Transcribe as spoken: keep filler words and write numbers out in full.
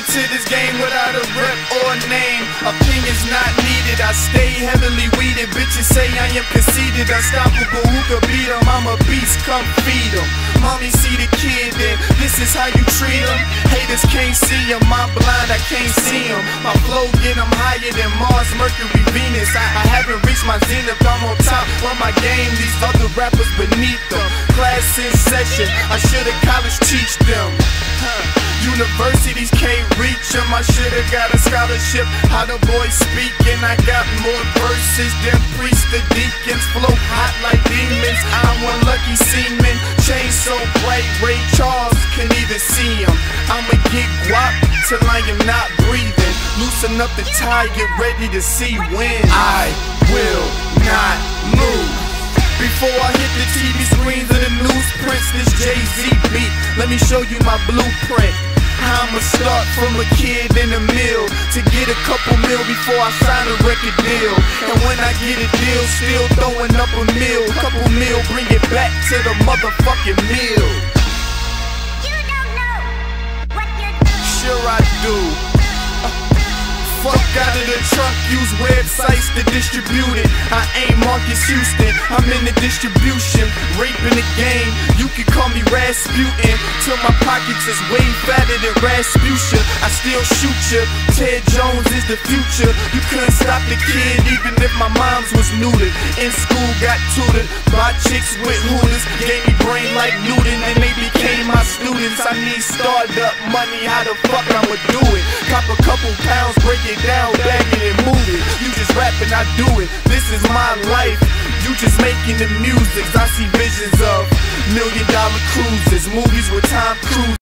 into this game without a rep or a name. Opinions not needed, I stay heavily weeded. Bitches say I am conceited, unstoppable, who could beat them? I'm a beast, come feed them. Mommy see the kid and this is how you treat them. Haters can't see them, I'm blind, I can't see them. My flow get them higher than Mars, Mercury, Venus. I, I haven't reached my zenith, I'm on top of my game. These other rappers beneath them. Class in session, I should've college teach them. Huh. Universities can't reach them, I should've got a scholarship. How the boys speak and I got more verses than priests, the deacons. Flow hot like demons, I'm one lucky seaman. Chain so bright, Ray Charles can even see him. I'ma get guap till I am not breathing. Loosen up the tie, get ready to see when I will not lose. Before I hit the T V screens of the newsprints, this Jay-Z beat, let me show you my blueprint. I'ma start from a kid in a mill to get a couple mil before I sign a record deal. And when I get a deal, still throwing up a meal. Couple mil, bring it back to the motherfucking meal. You don't know what you're doing. Sure I do. Fuck out of the trunk, use websites to distribute it. I ain't Marcus Houston, I'm in the distribution, raping the game. You can call me Rasputin, till my pockets is way fatter than Rasputia. I still shoot ya, Ted Jones is the future. You couldn't stop the kid, even if my mom's was neutered. In school got tutored by chicks with hooters. Gave me brain like Newton, and they became my students. I need startup money, how the fuck I'ma do it? Cop a couple pounds, break it down, bag it and move it. You just rapping, I do it. This is my life. You just making the music. I see visions of million dollar cruises, movies with Tom Cruise